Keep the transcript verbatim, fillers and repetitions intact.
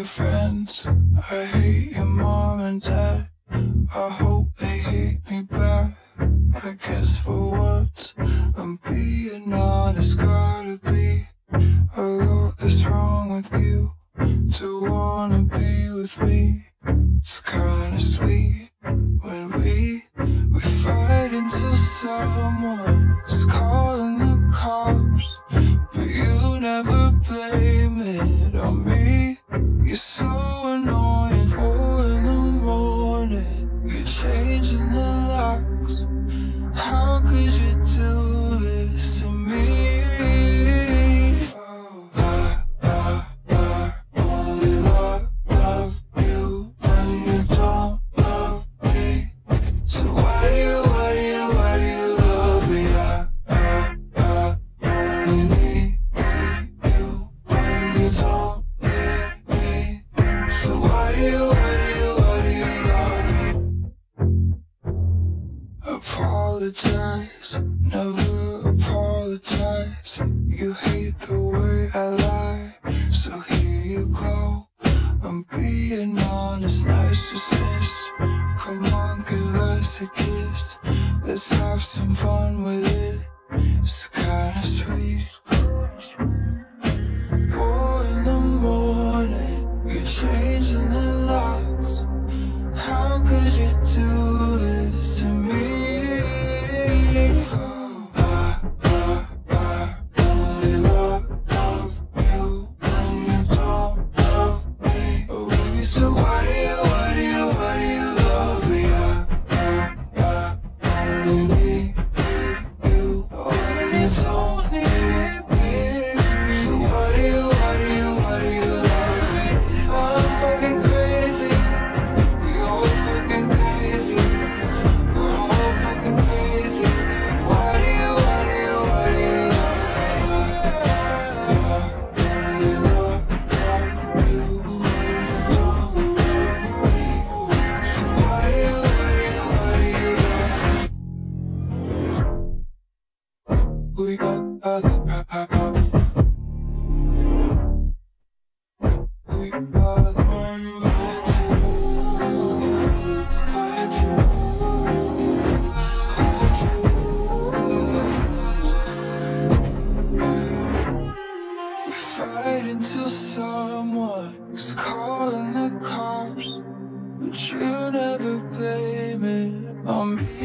your friends. I hate your mom and dad. I hope they hate me back. I guess for once I'm being honest. Gotta be a lot that's wrong with you to wanna be with me. It's kinda sweet when we we fight until someone's calling the cops, but you never blame it on me. You're so annoying. Four in the morning, you're changing the locks. How could you do this to me? Oh, I, I, I only love, love you when you don't love me. So why do you, why do you, why do you love me? I, I, I only need, need you when you don't need me. So why do you, why do you, why do you love me? Apologize, never apologize. You hate the way I lie, so here you go. I'm being honest, narcissist. Come on, give us a kiss. Let's have some fun with it. It's kinda sweet. Four in the morning, you're changing the locks. How could you do this to me? Oh, I, I, I only love, love you when you don't love me. Oh baby, so why do you, why do you, why do you love me? I, I, I only need, need you when you don't need me. So why do you, why do you, why do you love me? I'm fucking crazy. You're fucking crazy. We're all fucking crazy. Why do you, why do you, why do you love me? I only love, love you when you don't love me. So why do you, why do you, why do you love me? We got other pop pop pop. We got until someone's calling the cops, but you never blame it on me.